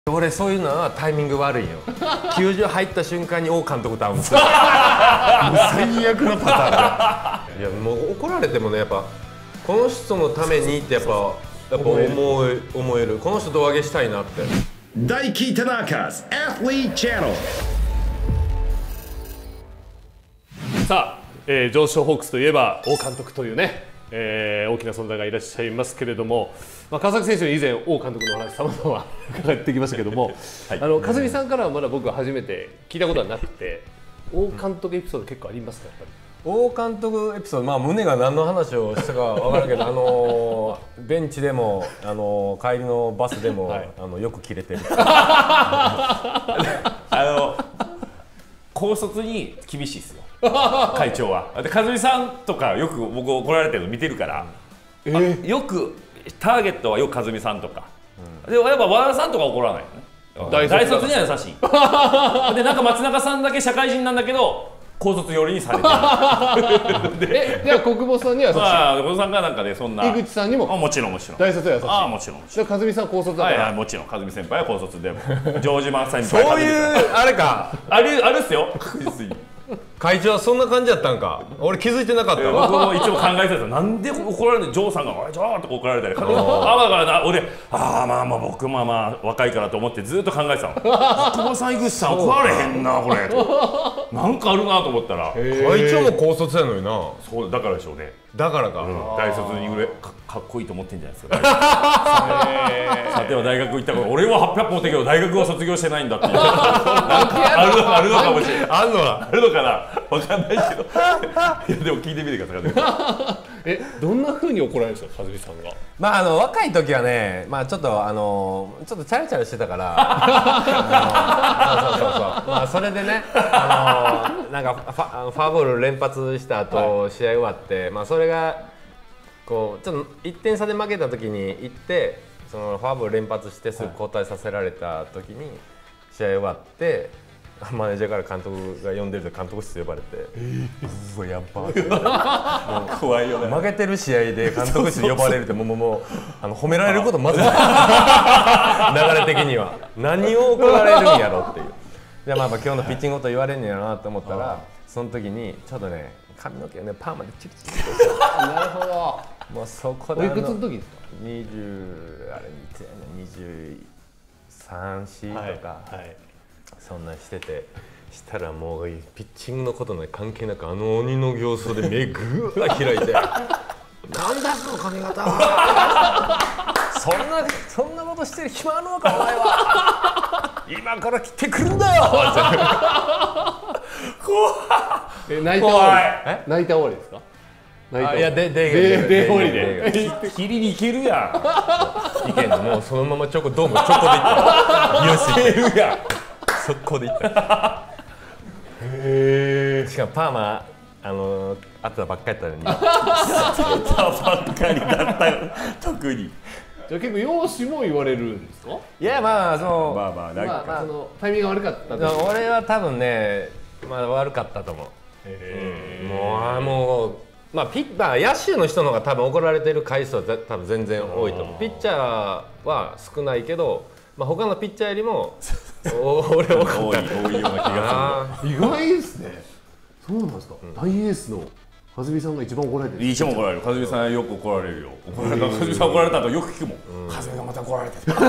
俺そういうのはタイミング悪いよ。球場入った瞬間に王監督と会うんですよ。もう最悪のパターンで。いやもう怒られてもね、やっぱこの人のためにってやっぱ思える。この人胴上げしたいなって。 大輝田中 Athlete Channel。 さあ、上昇ホークスといえば王監督というね、大きな存在がいらっしゃいますけれども、川崎選手に以前王監督のお話さまざま伺ってきましたけども、はい、和美さんからはまだ僕は初めて聞いたことはなくて、王監督エピソード結構ありますか？やっぱり王監督エピソード、まあ宗が何の話をしたかわからんけど、ベンチでも帰りのバスでも、はい、よくキレてる。 高卒に厳しいですよ。会長は。で和美さんとかよく僕怒られてるの見てるから、よくターゲットはよく和美さんとか、でやっぱ和田さんとか怒らないよね。大卒には優しい。でなんか松中さんだけ社会人なんだけど高卒寄りにされてる。 では国保さんには優しい。 国保さんがなんかね、そんな井口さんにももちろん大卒は優しい。 もちろん。 和美さん高卒だから。 はい、もちろん和美先輩は高卒でも城島先輩そういうあれかあるっすよ、確実に。 会長はそんな感じやったんか。俺気づいてなかったわ。 僕も一応考えてたんですよ。なんで怒られるの、ジョーさんが「おいジョー」とか怒られたり、だからな俺まあ僕まあ若いからと思ってずっと考えてたの。久保さん井口さん怒られへんなこれ。なんかあるなと思ったら会長も高卒やのにな。 そうだからでしょうね。 だからか、 大卒にかっこいいと思ってんじゃないですか。さては大学行ったから、俺は800本持ってるけど大学は卒業してないんだっていう。あるのかもしれない。あるのかな、分かんないけど。いやでも聞いてみてください。 どんな風に怒られるんですか、和美さんが。 まあ若い時はね、まあちょっとチャラチャラしてたから、まあそれでね、なんかフォアボール連発した後、試合終わって、まあそれがこうちょっと1点差で負けた時に行って、そのフォアボール連発してすぐ交代させられた時に試合終わって。マネージャーから監督が呼んでると監督室呼ばれて、うわやっば怖いよね。 負けてる試合で監督室呼ばれるってもう褒められることまずない流れ的には何を怒られるんやろっていう。でまあ今日のピッチングこと言われるんやなと思ったら、その時にちょっとね髪の毛をねパーマでチュッチュッとして、 なるほど。 もうそこでおいくつの時ですか ？23、4とか。そんなんしてて、したらもうピッチングのことね関係なく鬼の形相で目ぐーっ開いて「なんだその髪型はそんなことしてる暇あるのかお前は今から切ってくるんだよ」 って泣いた終わりですか？ いやで終わりで切りに行けるやん。いけんのもうそのままドームチョコでいったよしいけるやん。速攻でいった。しかもパーマあったばっかりやったのに。 ばっかりだったよ。特に。 じゃあ結構容姿も言われるんですか？ いやまあそうそのタイミングが悪かった。 俺は多分ねまあ悪かったと思う。もうまあ野手の人の方が多分怒られてる回数は多分全然多いと思う。ピッチャーは少ないけど。まあ他のピッチャーよりも俺多かった。多いような気がする。意外ですね。そうなんですか。大エースの和美さんが一番怒られてる。 一番怒られる。和美さんよく怒られるよ。和美さん怒られた後よく聞くもん。和美がまた怒られてる。怒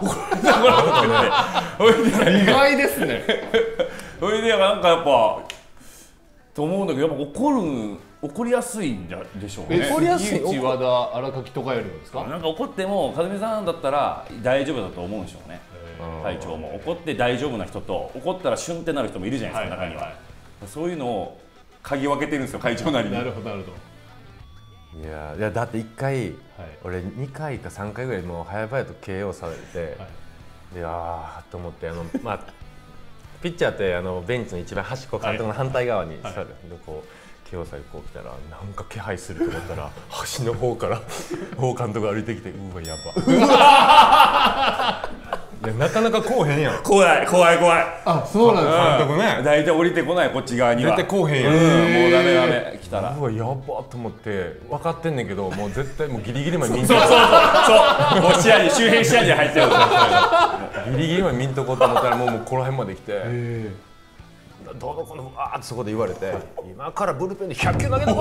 られたって。 意外ですね。 それでなんかやっぱと思うんだけど、やっぱ怒りやすいんでしょうね。 怒りやすい。井口、和田、荒垣とかよりもですか？ なんか怒っても和美さんだったら大丈夫だと思うんでしょうね。隊長も怒って大丈夫な人と怒ったらシュンってなる人もいるじゃないですか、中には。そういうのを嗅ぎ分けてるんですよ、会長なりに。 なるほどなるほど。いやだって1回、俺2回か3回ぐらいもう早々と KO されて、でと思ってまあピッチャーってベンチの一番端っこ、監督の反対側に座る。こうKOされこう来たらなんか気配すると思ったら端の方から王監督が歩いてきて、うわやば。 やなかなかこうへんやん。 怖い怖い怖い。 あ、そうなんですか。 監督ね。 大体降りてこないこっち側には。 絶対こうへんやん。 もうダメダメ来たら。 うわやばと思って分かってんねんけど、もう絶対もうギリギリまで見んとそうそうそうそう。もう視野に周辺視野に入っちゃう。 ギリギリまで見んとこうと思ったらもうこの辺まで来て。どうのこのわーってそこで言われて、今からブルペンで100球投げるぞ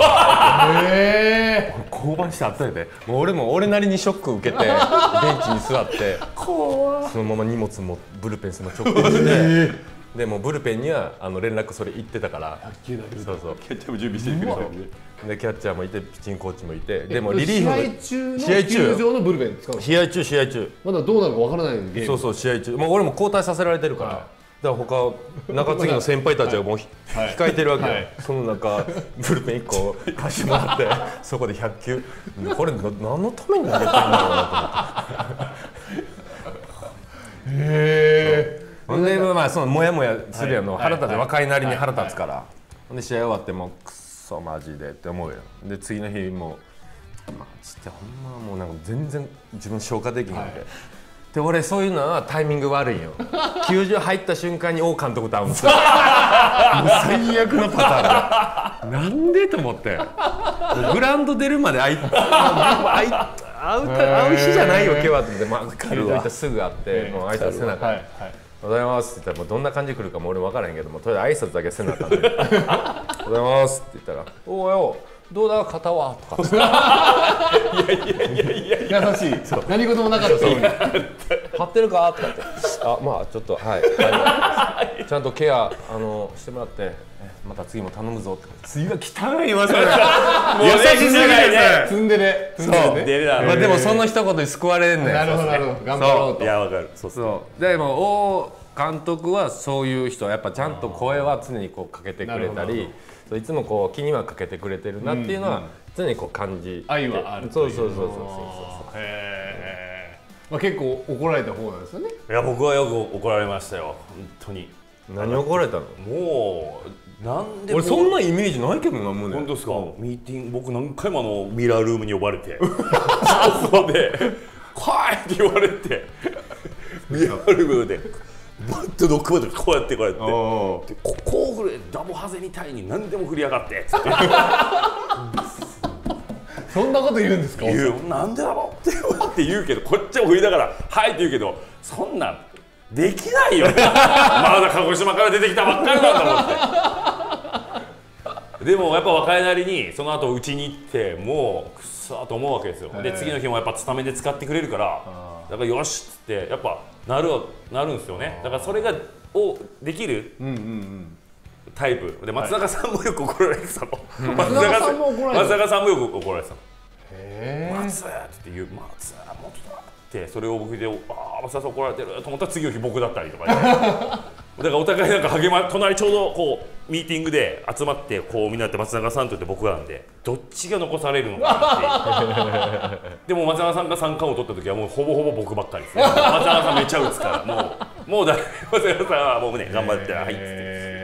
降板してあったんやで。もう俺も俺なりにショック受けてベンチに座ってそのまま荷物もブルペンその直行してでもブルペンには連絡それ行ってたからそうそうキャッチャーも準備してるけど。 でキャッチャーもいてピッチングコーチもいてでもリリーフ試合中の球場のブルペン使う。 試合中まだどうなるかわからないゲーム。 そうそう試合中もう俺も交代させられてるからだから他中継ぎの先輩たちがもう控えてるわけよ、その中ブルペン1個貸してもらってそこで100球これ何のために投げてんだろうなと思ってほんでまあそのモヤモヤするやの腹立つ若いなりに腹立つからほんで試合終わってもうクソマジでって思うよで次の日もマジでほんまもうなんか全然自分消化できなくて。で俺そういうのはタイミング悪いよ球場入った瞬間に王監督と会うんですよもう最悪のパターンでなんでと思ってグラウンド出るまで会う日じゃないよ今日はってまあ球場行ったすぐ会ってもう挨拶せなあかんおはようございますって言ったらもうどんな感じ来るかも俺分からへんけどもとりあえず挨拶だけせなあかんねおはようございますって言ったらおおよどうだ肩はとか優しい。何事もなかったそうに。 張ってるかとかってあまあちょっとはいちゃんとケアしてもらってまた次も頼むぞって次は汚いわそれ優しすぎるツンデレ。 そう出るだろ。 まあでもその一言に救われんねんなるほどなるほど。頑張ろうと。 いやわかる。そうそうでも王監督はそういう人やっぱちゃんと声は常にこうかけてくれたりいつもこう気にはかけてくれてるなっていうのは常にこう感じ愛はある。 そうへえ。まあ結構怒られた方なんですよね。 いや僕はよく怒られましたよ本当に。 何怒られたのもうなんで俺そんなイメージないけどなもうね本当ですか。ミーティング僕何回もミラールームに呼ばれてそこで「来い!」って言われてミラールームでバッとノックバットこうやってこうやってここを振れダボハゼみたいに何でも振りやがってっつってそんなこと言うんですか。 なんでだろうって言うけどこっちも振りながら「はい」って言うけどそんなんできないよまだ鹿児島から出てきたばっかりなんだろうってでもやっぱ若いなりにその後うちに行ってもうくっさーと思うわけですよで次の日もやっぱスタメンで使ってくれるからだからよしっつってやっぱなるんですよねだからそれができるタイプで松坂さんもよく怒られてたの松坂さんもよく怒られてたの松って言う松もっとだってそれを僕で松坂さん怒られてると思ったら次の日僕だったりとかだからお互いなんか隣ちょうどこうミーティングで集まってこうみんなって松坂さんと言って僕なんでどっちが残されるのかなってでも松坂さんが三冠を取った時はもうほぼほぼ僕ばっかりですね松坂さんめっちゃ打つからもう松坂さんはもうね頑張ってはいっつって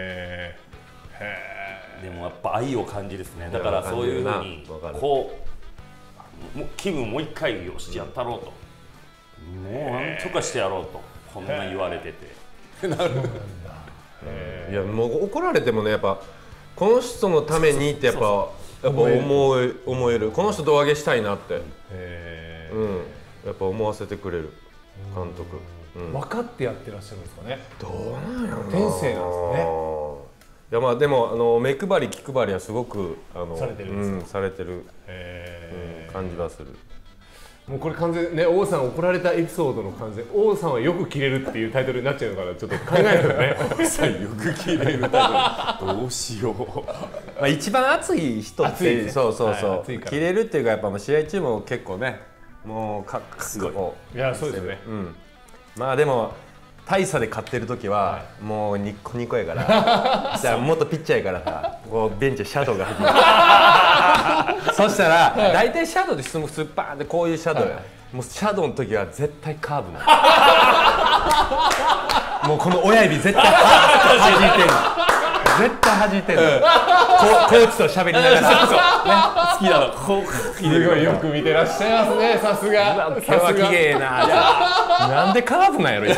でもやっぱ愛を感じるですねだからそういうふうにこう気分もう一回よしやったろうともうなんとかしてやろうとこんな言われててなるほどいやもう怒られてもねやっぱこの人のためにってやっぱ思えるこの人胴上げしたいなってやっぱ思わせてくれる監督分かってやってらっしゃるんですかね。 どうなんやろな天性なんですね。 いやまあでも目配り気配りはすごくされてるんですか。 されてる感じはする。 もうこれ完全ね王さん怒られたエピソードの完全王さんはよく切れるっていうタイトルになっちゃうからちょっと考えるよね。 王さんよく切れるタイトルどうしよう。 まあ一番熱い人ってそう切れるっていうかやっぱ試合中も結構ねもうすごい。 いやそうですよね。 まあでも大差で勝ってる時はもうニッコニコやからじゃあ元ピッチャーやからさこうベンチシャドウが入ってるそしたら大体シャドウで普通バーンってこういうシャドウやもうシャドウの時は絶対カーブなのもうこの親指絶対弾いてるの絶対弾いてるの。コーチと喋りながら。 好きなのこうすごいよく見てらっしゃいますね、さすが。 今日は綺麗な。なんでカーブなんやろ。シ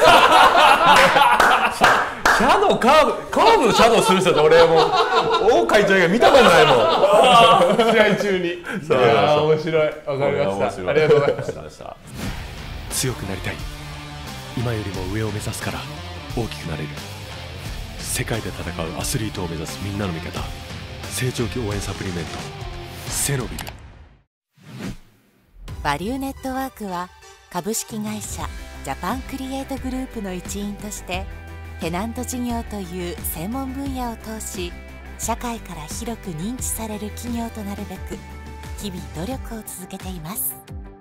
ャドウカーブのシャドウする人って俺もう王会長以外見たことないもん。 試合中に。いやー面白い。わかりました。ありがとうございました。 強くなりたい。今よりも上を目指すから大きくなれる。世界で戦うアスリートを目指すみんなの味方、成長期応援サプリメントセノビル。 バリューネットワークは株式会社ジャパンクリエイトグループの一員としてテナント事業という専門分野を通し社会から広く認知される企業となるべく日々努力を続けています。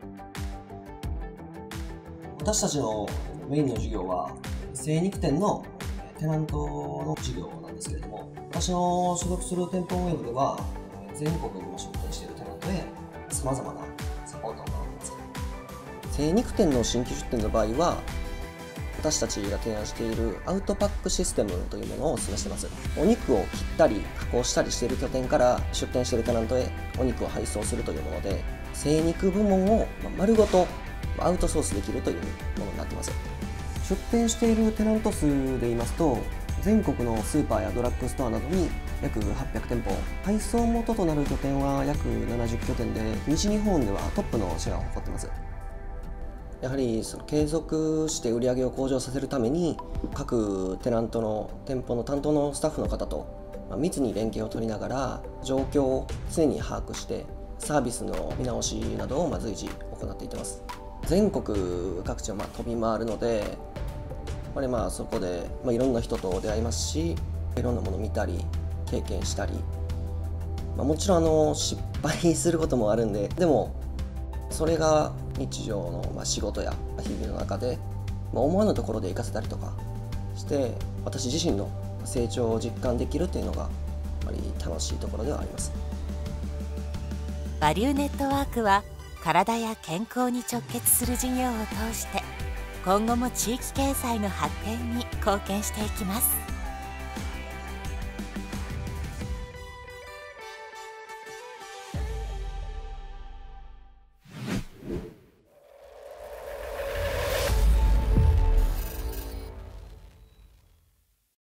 私たちのメインの事業は精肉店のテナントの事業なんですけれども、私の所属する店舗運営部では全国にも出店しているテナントへさまざまなサポートを行っています。精肉店の新規出店の場合は私たちが提案しているアウトパックシステムというものを示しています。お肉を切ったり加工したりしている拠点から出店しているテナントへお肉を配送するというもので、精肉部門を丸ごとアウトソースできるというものになっています。出店しているテナント数で言いますと、全国のスーパーやドラッグストアなどに約800店舗、配送元となる拠点は約70拠点で、西日本ではトップのシェアを誇っています。やはり継続して売り上げを向上させるために、各テナントの店舗の担当のスタッフの方と密に連携を取りながら、状況を常に把握して、サービスの見直しなどを随時行っていってます。全国各地を飛び回るので、そこでいろんな人と出会いますし、いろんなものを見たり経験したり、もちろん失敗することもあるんで、でもそれが日常の仕事や日々の中で思わぬところで活かせたりとかして、私自身の成長を実感できるというのがやっぱり楽しいところではあります。 バリューネットワークは体や健康に直結する事業を通して今後も地域経済の発展に貢献していきます。